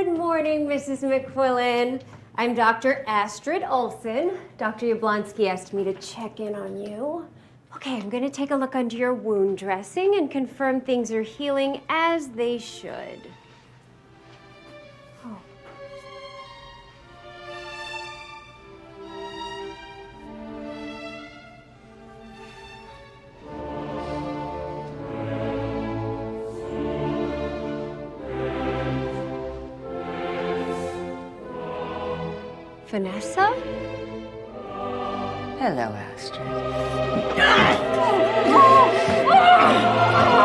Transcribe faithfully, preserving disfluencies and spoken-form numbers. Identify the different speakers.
Speaker 1: Good morning, Missus McQuillan. I'm Doctor Astrid Olson. Doctor Yablonsky asked me to check in on you. Okay, I'm gonna take a look under your wound dressing and confirm things are healing as they should. Oh. Vanessa?
Speaker 2: Hello, Astrid.